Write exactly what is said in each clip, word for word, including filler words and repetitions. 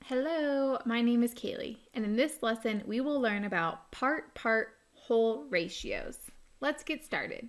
Hello, my name is Kaylee, and in this lesson we will learn about part-part whole ratios. Let's get started.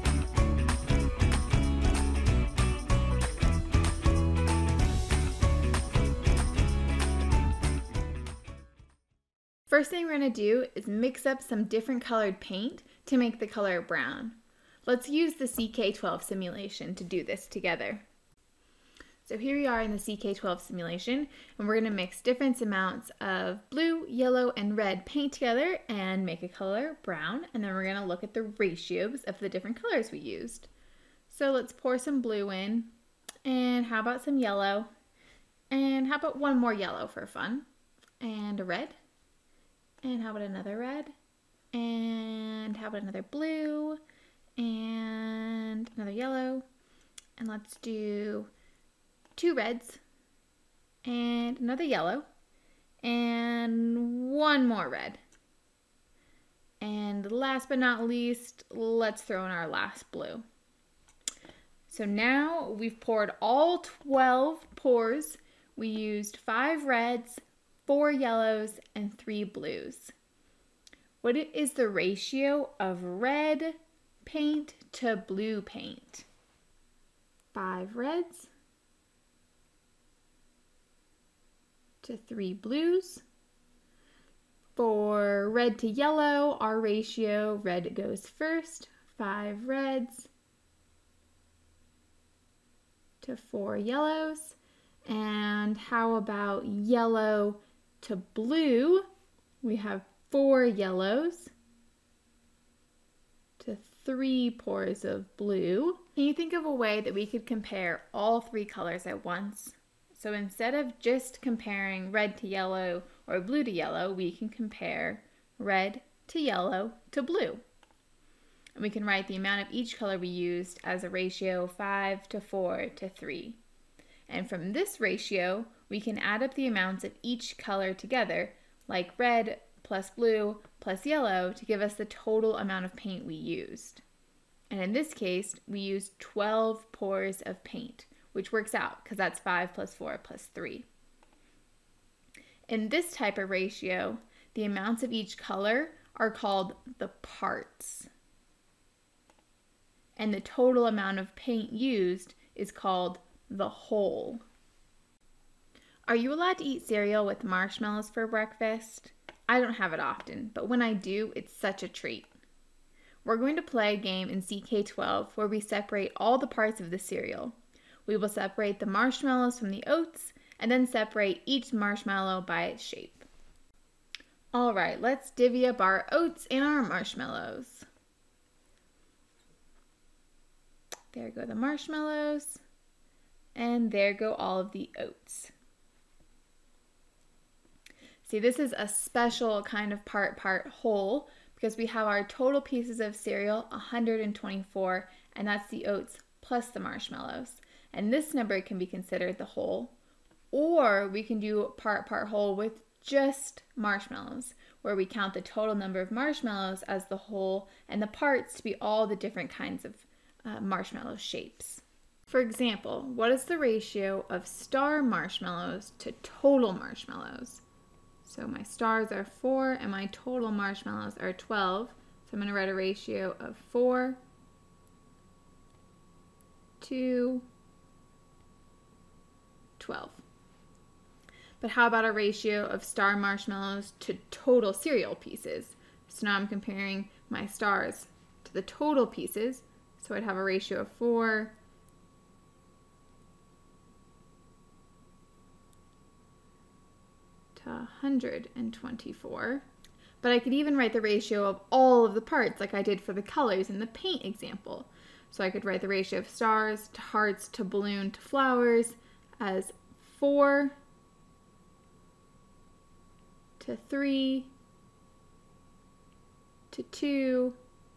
First thing we're going to do is mix up some different colored paint to make the color brown. Let's use the C K twelve simulation to do this together. So here we are in the C K twelve simulation, and we're going to mix different amounts of blue, yellow, and red paint together and make a color brown, and then we're going to look at the ratios of the different colors we used. So let's pour some blue in, and how about some yellow, and how about one more yellow for fun, and a red, and how about another red, and how about another blue, and another yellow, and let's do two reds, and another yellow, and one more red. And last but not least, let's throw in our last blue. So now we've poured all twelve pours. We used five reds, four yellows, and three blues. What is the ratio of red paint to blue paint? Five reds to three blues. For red to yellow, our ratio, red goes first, five reds to four yellows. And how about yellow to blue? We have four yellows to three pours of blue. Can you think of a way that we could compare all three colors at once? So instead of just comparing red to yellow or blue to yellow, we can compare red to yellow to blue. And we can write the amount of each color we used as a ratio five to four to three. And from this ratio, we can add up the amounts of each color together, like red plus blue plus yellow, to give us the total amount of paint we used. And in this case, we used twelve pours of paint, which works out because that's five plus four plus three. In this type of ratio, the amounts of each color are called the parts. And the total amount of paint used is called the whole. Are you allowed to eat cereal with marshmallows for breakfast? I don't have it often, but when I do, it's such a treat. We're going to play a game in C K twelve where we separate all the parts of the cereal. We will separate the marshmallows from the oats and then separate each marshmallow by its shape. All right, let's divvy up our oats and our marshmallows. There go the marshmallows, and there go all of the oats. See, this is a special kind of part-part whole because we have our total pieces of cereal, one hundred twenty-four, and that's the oats plus the marshmallows. And this number can be considered the whole, or we can do part-part whole with just marshmallows, where we count the total number of marshmallows as the whole and the parts to be all the different kinds of uh, marshmallow shapes. For example, what is the ratio of star marshmallows to total marshmallows? So my stars are four and my total marshmallows are twelve. So I'm going to write a ratio of four to twelve. But how about a ratio of star marshmallows to total cereal pieces? So now I'm comparing my stars to the total pieces. So I'd have a ratio of four to one hundred twenty-four. But I could even write the ratio of all of the parts like I did for the colors in the paint example. So I could write the ratio of stars to hearts to balloon to flowers as four to three to two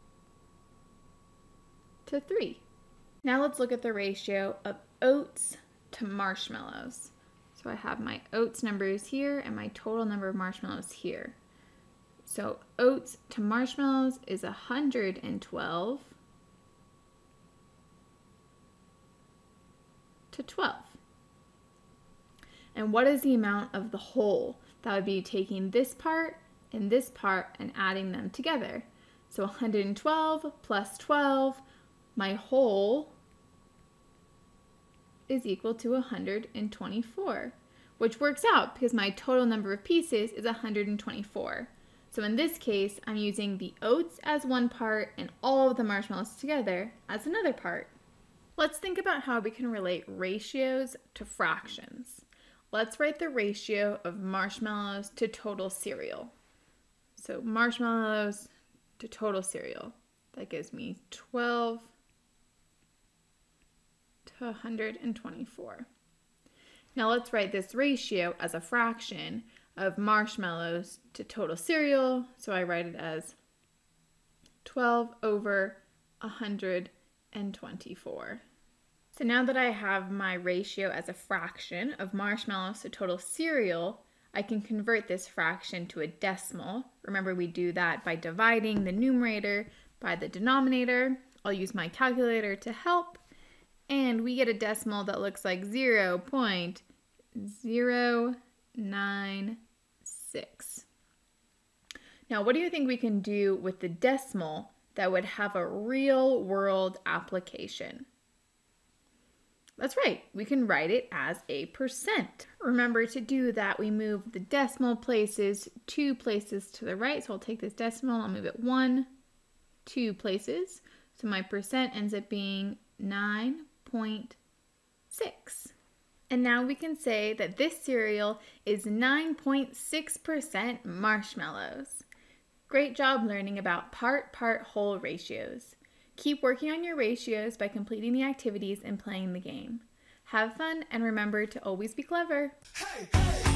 to three. Now let's look at the ratio of oats to marshmallows. So I have my oats numbers here and my total number of marshmallows here. So oats to marshmallows is one hundred twelve to twelve. And what is the amount of the whole? That would be taking this part and this part and adding them together. So one hundred twelve plus twelve, my whole is equal to one hundred twenty-four, which works out because my total number of pieces is one hundred twenty-four. So in this case, I'm using the oats as one part and all of the marshmallows together as another part. Let's think about how we can relate ratios to fractions. Let's write the ratio of marshmallows to total cereal. So marshmallows to total cereal. That gives me twelve to one hundred twenty-four. Now let's write this ratio as a fraction of marshmallows to total cereal. So I write it as twelve over one hundred twenty-four. So now that I have my ratio as a fraction of marshmallows to total cereal, I can convert this fraction to a decimal. Remember, we do that by dividing the numerator by the denominator. I'll use my calculator to help, and we get a decimal that looks like zero point zero nine six. Now, what do you think we can do with the decimal that would have a real world application? That's right, we can write it as a percent. Remember, to do that, we move the decimal places two places to the right. So I'll take this decimal, I'll move it one, two places. So my percent ends up being nine point six. And now we can say that this cereal is nine point six percent marshmallows. Great job learning about part-part-whole ratios. Keep working on your ratios by completing the activities and playing the game. Have fun and remember to always be clever. Hey, hey.